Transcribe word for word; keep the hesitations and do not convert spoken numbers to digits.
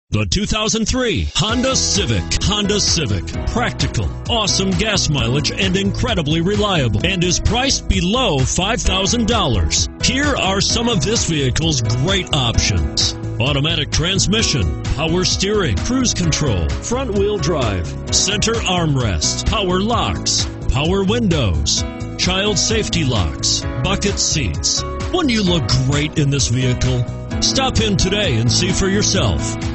The two thousand three Honda Civic. Honda Civic. Practical, awesome gas mileage, and incredibly reliable, and is priced below five thousand dollars. Here are some of this vehicle's great options: automatic transmission, power steering, cruise control, front wheel drive, center armrest, power locks, power windows, child safety locks, bucket seats. Wouldn't you look great in this vehicle? Stop in today and see for yourself.